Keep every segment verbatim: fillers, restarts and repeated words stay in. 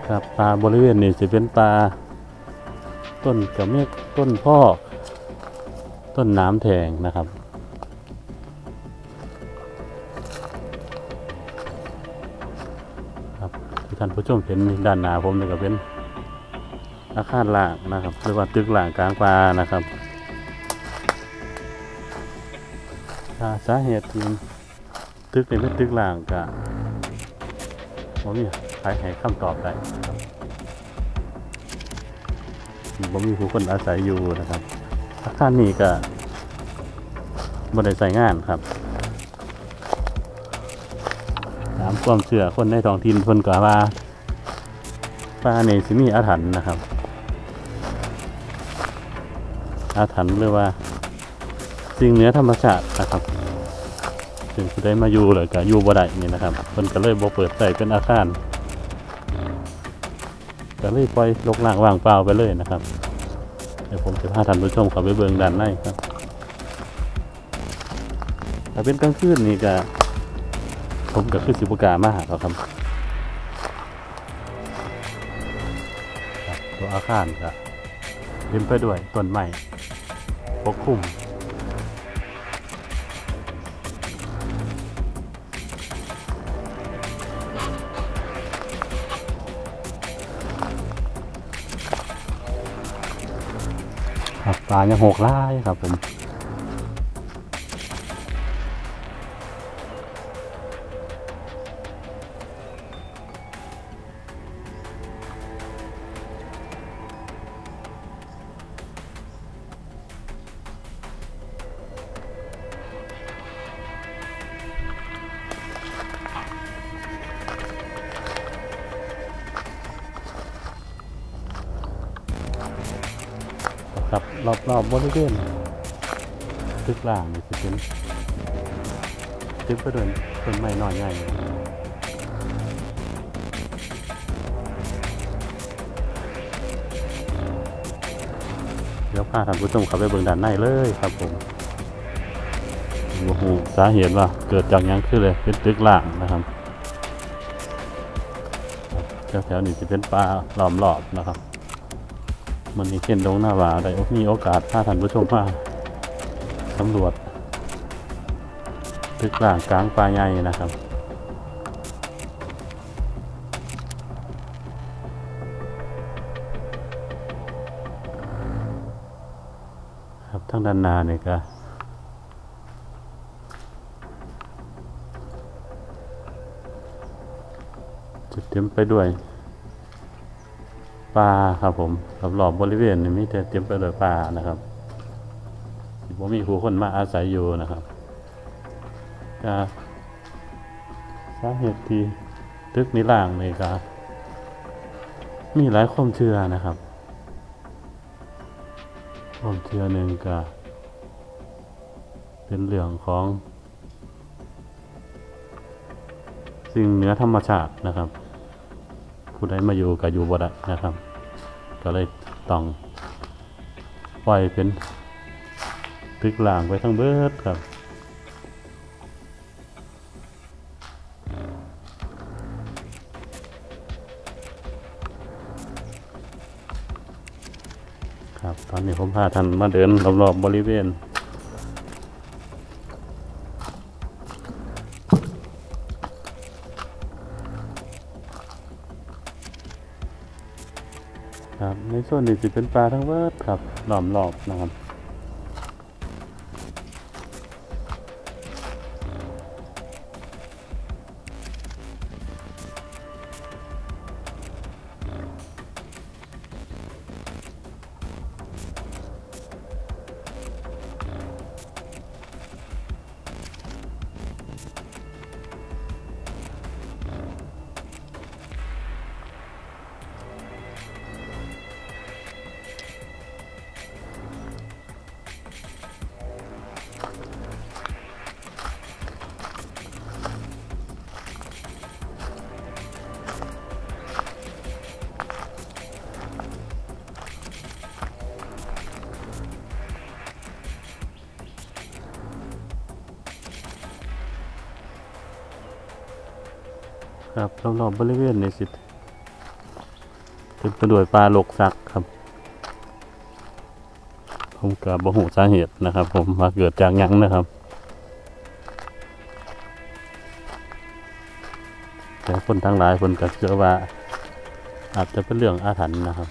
ครับปลาบริเวณนี้จะเป็นปลาต้นกระเมฆต้นพอกต้นน้ำแทงนะครับครับที่ท่านผู้ชมเห็นด้านหน้าผมนี่ก็เป็นอาคารล่างนะครับหรือว่าตึกล่างกลางปลานะครับสาเหตุที่ตึกในเป็นตึกล่างกะผมมีใครให้คำตอบได้ผมมีผู้คนอาศัยอยู่นะครับอาคารนี้ก็บริษัทใส่งานครับตามความเชื่อคนในท้องถิ่นคนกล่าวว่าปลาในสิมีอาถรรพ์นะครับอาถรรพ์หรือว่าสิ่งเหนือธรรมชาตินะครับถึงจะได้มาอยู่เลยก็อยู่บ่ได้นี่นะครับคนก็เลยบ่เปิดใส่เป็นอาคารก็เลยปล่อยลกล่างว่างเปล่าไปเลยนะครับเดี๋ยวผมจะพาท่านผู้ชมเข้าไปเบิ่งด้านในครับถ้าเป็นกลางคืนนี่ก็ผมก็คือสิบกามาหาเขาครับตัวอาคารก็เต็มไปด้วยต้นไม้ปกคลุมปลายังหกไล่ครับผมครับรอบๆ บริเวณตึกล่างนี่จะเป็นตึกก็เดินต้นไม้น้อยใหญ่เดี๋ยวพาท่านผู้ชมเข้าไปเบิ่งด้านในเลยครับผมโอ้โหสาเหตุว่าเกิดจากยังคือเลยเป็นตึกล่างนะครับแถวๆนี้จะเป็นป่าล้อมรอบนะครับมันมีเข็นดงหน้าว่าได้มีโอกาสพาท่านผู้ชมมาสำรวจตึกล่างกลางป่าใหญ่นะครับครับทางด้านหน้านี่ก็จะเต็มไปด้วยปลาครับผมรอบๆบริเวณนี้มีแต่เต็มไปด้วยปลานะครับผมมีผู้คนมาอาศัยอยู่นะครับสาเหตุที่ตึกนี้ล่างนี่ก็มีหลายความเชื่อนะครับความเชื่อหนึ่งก็เป็นเรื่องของสิ่งเหนือธรรมชาตินะครับผู้ใดมาอยู่ก็อยู่บ่ได้นะครับก็เลยต้องปล่อยเป็นตึกล่างไปทั้งเบิดครับครับตอนนี้ผมพาท่านมาเดินรอบๆบริเวณครับในส่วนนี้จะเป็นปลาทั้งเบิดครับล้อมรอบนะครับครับรอบๆบริเวณนี้สิเป็นไปด้วยปลาโลกซักครับผมก็บ่ฮู้สาเหตุนะครับผมว่าเกิดจากหยังนะครับแต่คนทั้งหลายคนก็เชื่อว่าอาจจะเป็นเรื่องอาถรรพ์นะครับ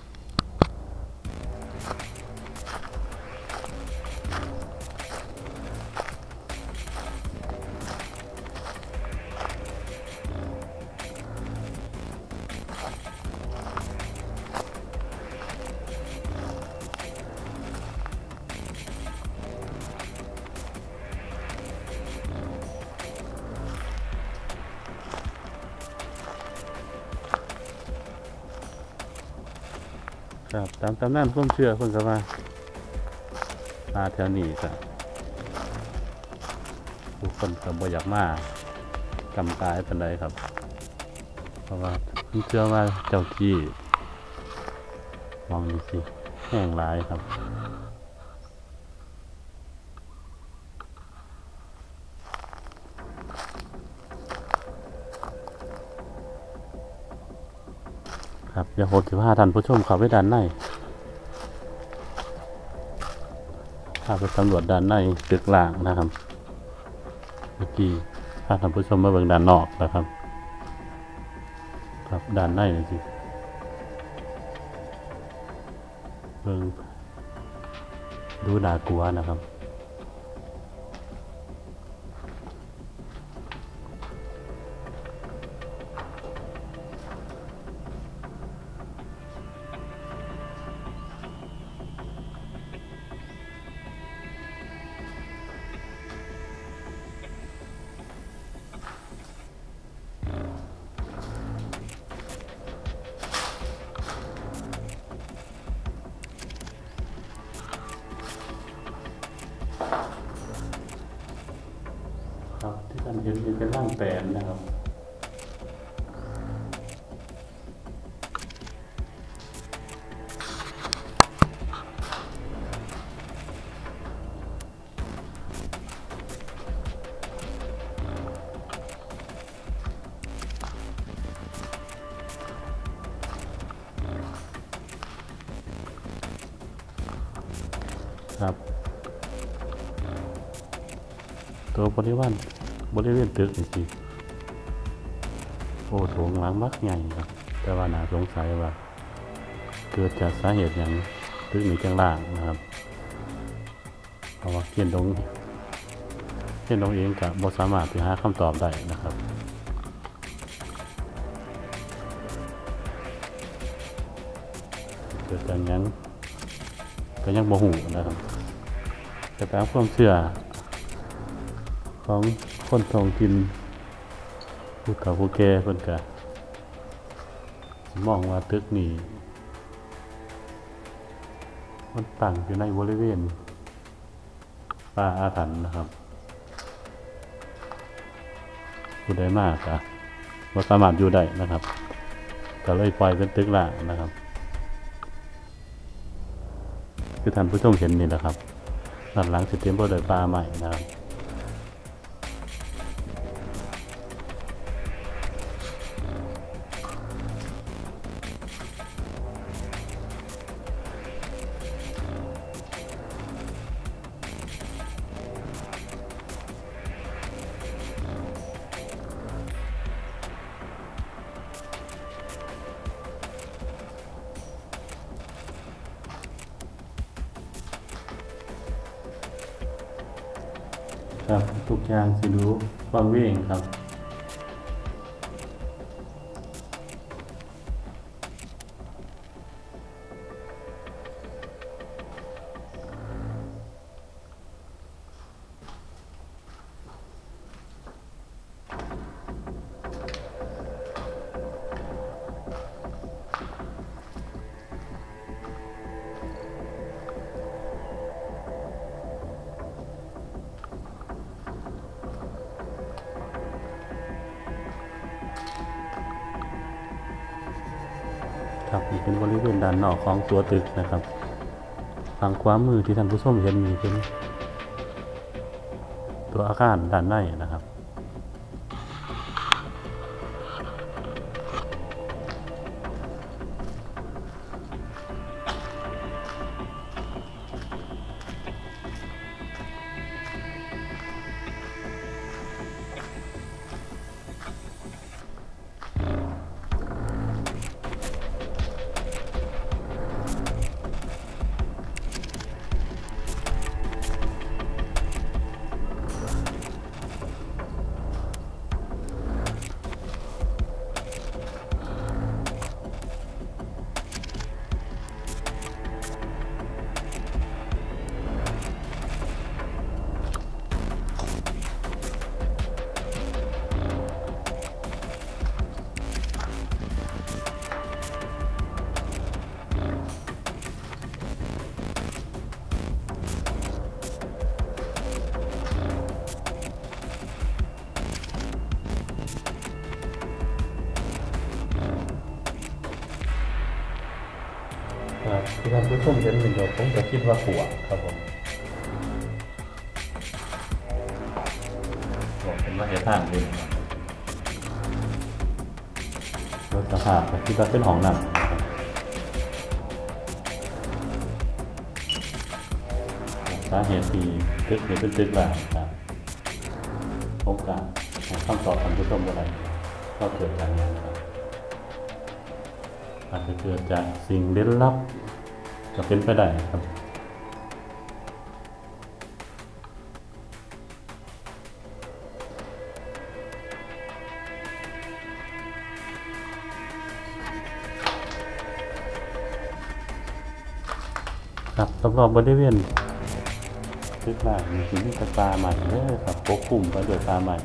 ครับตามตำนานความเชื่อเพิ่นก็ว่าปลาแถวนี้ก็ผู้คนก็บ่อยากมากำกายปานใดครับเพราะว่าเพิ่นเชื่อว่าเจ้าที่มองนี่สิแห้งหลายครับครับเดี๋ยวผมจะพาท่านผู้ชมเข้าไปด้านในพาไปสำรวจด้านในตึกล่างนะครับเมื่อกี้พาท่านผู้ชมมาเบิ่งด้านนอกนะครับครับด้านในนี่สิเบิ่งดูน่ากลัวนะครับครับที่ท่านเห็นเป็นร่างแปลนนะครับครับตัวบริวารบริเวณตึกนี่สิโอ้โถงหลังมักใหญ่ครับแต่ว่าน่าสงสัยว่าเกิดจากสาเหตุอย่างตึกนี้จังล่างนะครับเพราะว่าเขียนตรงเขียนตรงเองกับบ่สามารถที่หาคำตอบได้นะครับเกิดจากหยังก็ยังบ่ฮู้นะครับแต่ตามความเชื่อของคนท้องถิ่นผู้เฒ่าผู้แก่เพิ่นก็มองว่าตึกนี้มันตั้งอยู่ในบริเวณป่าอาถรรพ์นะครับผู้ใดมากก็บ่สามารถอยู่ได้นะครับก็เลยปล่อยเป็นตึกร้างนะครับคือท่านผู้ชมเห็นนี่แหละครับด้านหลังสิเต็มไปด้วยป่าใหม่นะครับครับทุกอย่างสิดูวังเวงครับครับนี่เป็นบริเวณด้านนอกของตัวตึกนะครับฝั่งขวามือที่ท่านผู้ชมเห็นนี่เป็นตัวอาคารด้านในนะครับ คครับที่ท่านผู้ชมเห็นเป็นโยผมจะคิดว่าปวกครับผมบอกเป็นว่าเหตุทางเลยรถสภาพที่ว่าเป็นห้องน้ำสาเหตุที่ตึกเป็นตึกแบบครับโอกาสคำตอบท่านผู้ชมอะไรก็เกิดจากนั้นครับอาจจะเกิดจากสิ่งเร้นลับก็เป็นไปได้ครับครับรอบๆบริเวณตึกหลังมีสิ่งที่ปลาใหม่เลยครับปกคลุมไปด้วยปลาใหม่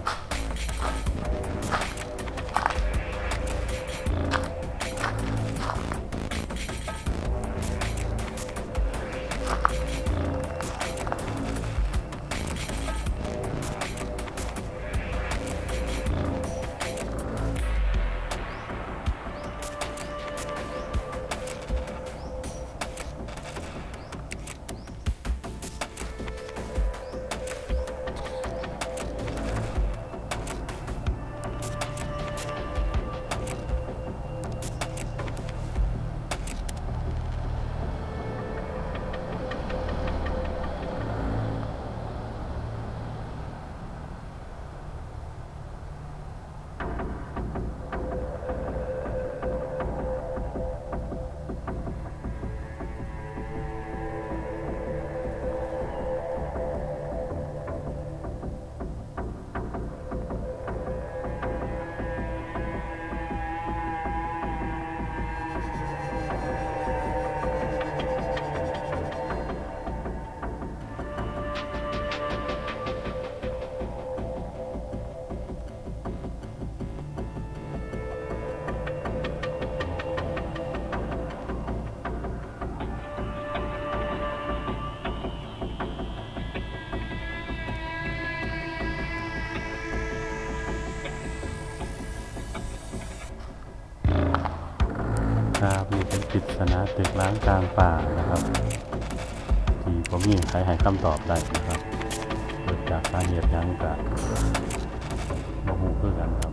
ครับนี่เป็นปริศนาตึกร้างกลางป่านะครับที่ผมมีใครให้คำตอบได้นะครับเกิดจากสาเหตุยังกับโมโหเพื่อกันครับ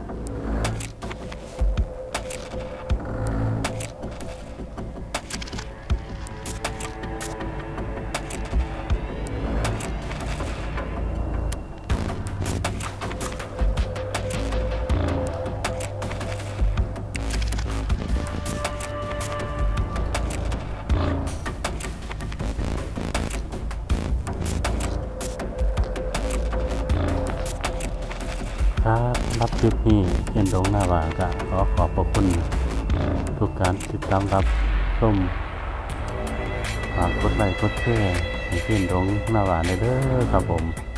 ครับรับคลิปนี้เอ็นดงหน้าวากะขอขอบพระคุณทุกการติดตามรับชมฝากกดไลค์กดแชร์ให้เอ็นดงหน้าวาได้เด้อครับผม